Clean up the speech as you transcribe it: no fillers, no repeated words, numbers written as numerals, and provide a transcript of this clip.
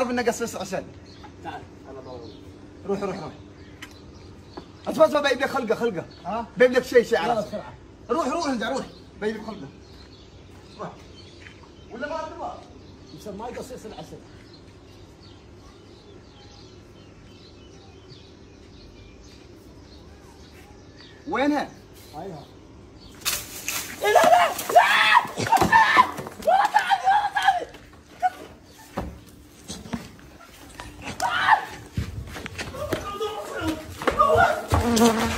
طلب لنا قصيص عسل. تعال انا بقول. روح اصبر بجيب لك خلقه. ها؟ بجيب لك شيء يلا عرفت. بسرعه. روح ارجع روح. بجيب لك خلقه. روح. ولا ما تبغى؟ مسمى قصيص العسل. وينها؟ ايوه. لا